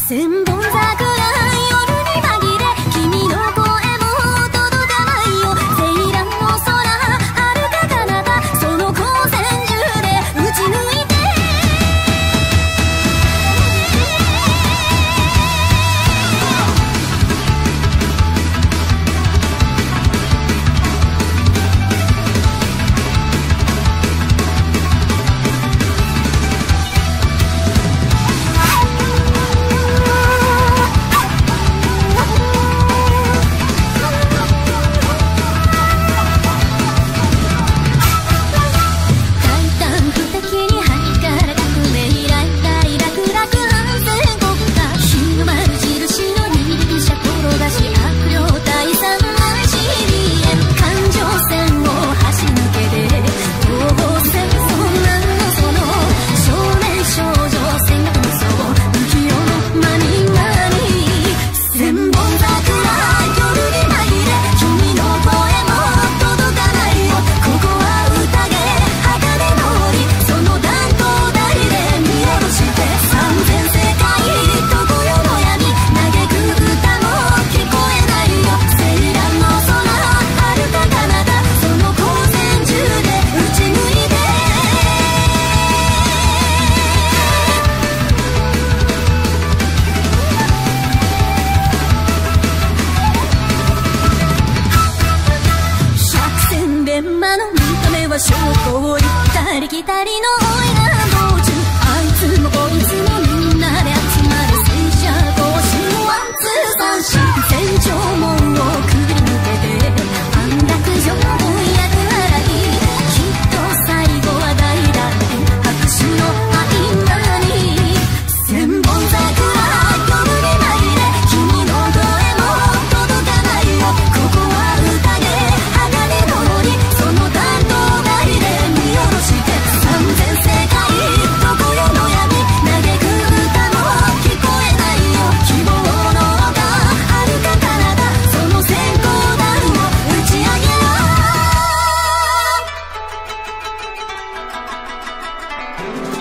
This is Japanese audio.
千本桜夜に紛れ君の声も届かないよ。セイランの空遥か彼方その光線中で打ち抜いて馬の見た目は証拠を行ったり来たりのおいら道中あいつもこいつもみんなで集まる戦車行進ワンツー三四戦場門をくぐり抜けて安楽城も役払いきっと最後は大団円拍手の合間に千本桜夜に紛れ君の声も届かないよ。ここは宴鋼通りその担当台で見下ろして三千世界どこよの闇嘆く歌も聞こえないよ。希望の丘遥か彼方その閃光弾を打ち上げろ。